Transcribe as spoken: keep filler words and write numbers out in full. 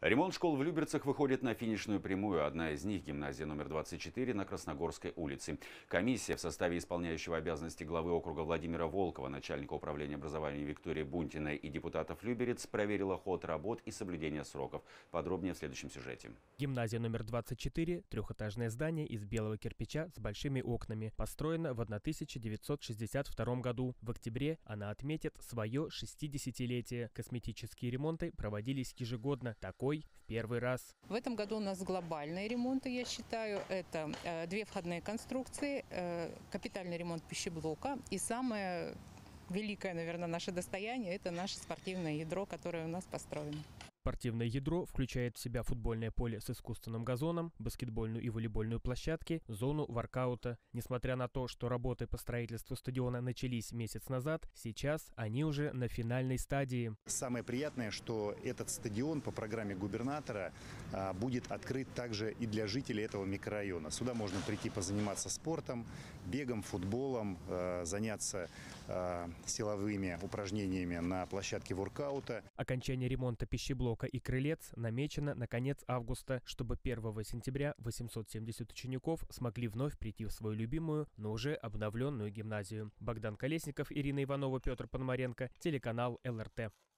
Ремонт школ в Люберцах выходит на финишную прямую. Одна из них – гимназия номер двадцать четыре на Красногорской улице. Комиссия в составе исполняющего обязанности главы округа Владимира Волкова, начальника управления образования Виктории Бунтиной и депутатов Люберец проверила ход работ и соблюдение сроков. Подробнее в следующем сюжете. Гимназия номер двадцать четыре – трехэтажное здание из белого кирпича с большими окнами. Построена в тысяча девятьсот шестьдесят втором году. В октябре она отметит свое шестидесятилетие. Косметические ремонты проводились ежегодно. Такой в первый раз. В этом году у нас глобальные ремонты, я считаю. Это э, две входные конструкции, э, капитальный ремонт пищеблока и самое великое, наверное, наше достояние – это наше спортивное ядро, которое у нас построено. Спортивное ядро включает в себя футбольное поле с искусственным газоном, баскетбольную и волейбольную площадки, зону воркаута. Несмотря на то, что работы по строительству стадиона начались месяц назад, сейчас они уже на финальной стадии. Самое приятное, что этот стадион по программе губернатора а, будет открыт также и для жителей этого микрорайона. Сюда можно прийти позаниматься спортом, бегом, футболом, а, заняться а, силовыми упражнениями на площадке воркаута. Окончание ремонта пищеблока и крылец намечено на конец августа, чтобы первого сентября восемьсот семьдесят учеников смогли вновь прийти в свою любимую, но уже обновленную гимназию. Богдан Колесников, Ирина Иванова, Петр Пономаренко, телеканал эл эр тэ.